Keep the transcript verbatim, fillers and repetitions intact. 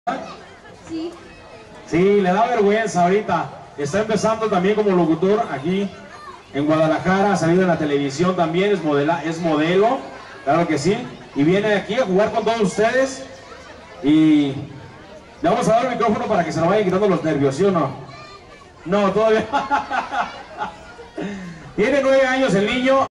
Sí. Sí, le da vergüenza ahorita. Está empezando también como locutor aquí en Guadalajara, ha salido en la televisión también, es, modela, es modelo, claro que sí. Y viene aquí a jugar con todos ustedes. Y le vamos a dar el micrófono para que se lo vayan quitando los nervios, ¿sí o no? No, todavía. Tiene nueve años el niño.